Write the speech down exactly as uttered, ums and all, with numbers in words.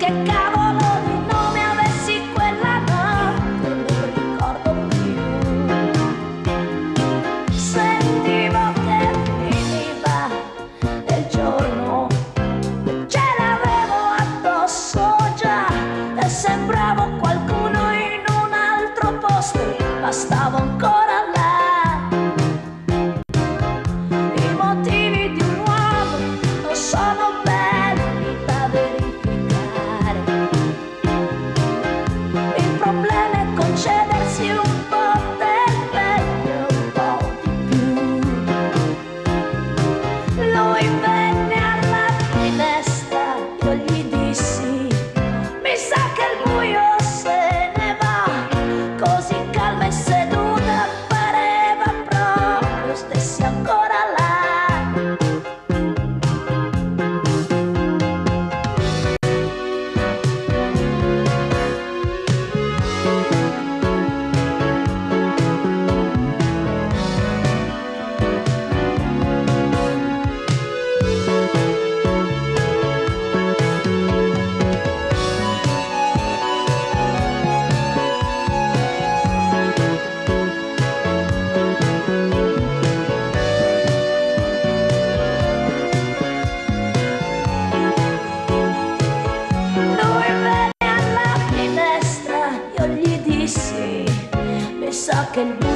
che cavolo di nome avessi quella notte, non ricordo più. Sentivo che finiva il giorno, ce l'avevo addosso già e sembravo qualcuno in un altro posto, ma stavo ancora là. I motivi di un uomo non sono belli da verificare. Il problema è concedersi un po' del meglio, un po' di più. Lui venne alla finestra, io gli dissi: mi sa che il buio se ne va. Così calma e seduta pareva proprio stessi ancora là. Lui venne alla finestra, io gli dissi: mi sa che il